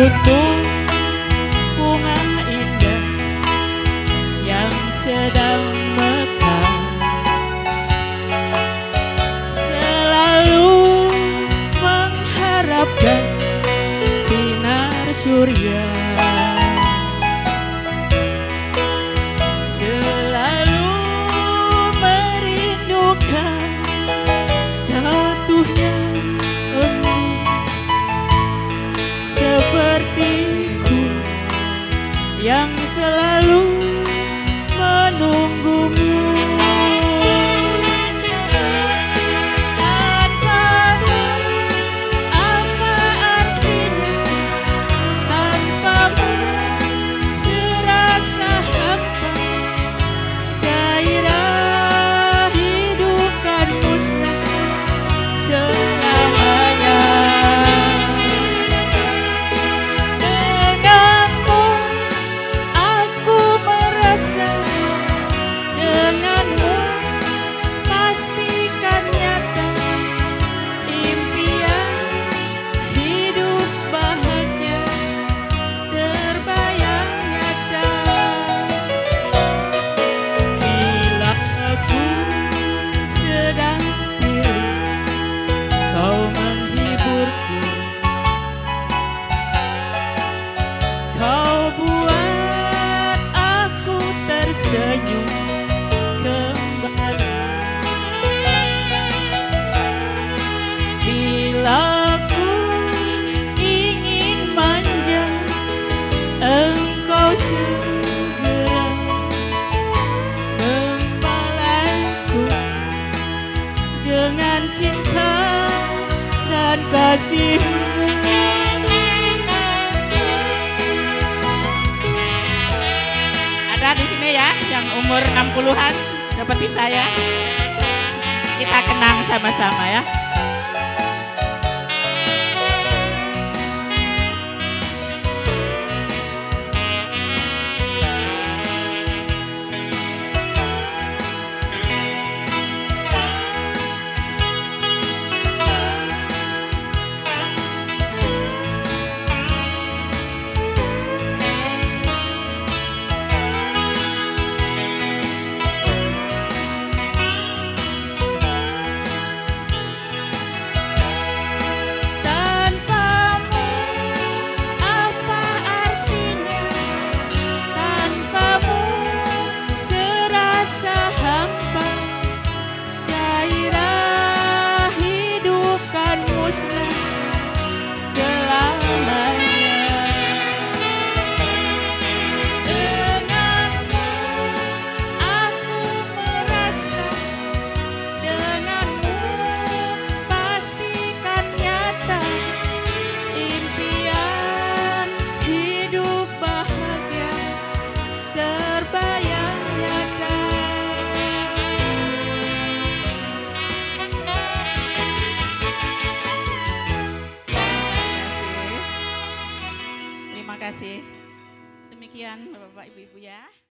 butuh bunga indah yang sedang mekar, selalu mengharapkan sinar surya, selalu merindukan jatuhnya embun, sepertiku yang selalu menunggumu. Tanpamu apa artinya, tanpamu serasa hampa, gairah hidup kan musnah selamanya. Denganmu aku merasa, denganmu pastikan nyata impian hidup bahagia terbayang nyata. Bila aku sedang pilu, kau menghiburku, kau buat aku tersenyum kembali. Bila ku ingin manja, engkau segera membalasku dengan cinta dan kasihmu. Ada di sini ya yang umur 60-an seperti saya. Kita kenang sama-sama ya. Tanpamu apa artinya, tanpamu serasa hampa, gairah hidup kan musnah selamanya. Denganmu aku merasa, denganmu pastikan nyata impian hidup bahagia terbayang nyata. Terima kasih. Demikian Bapak Ibu ya.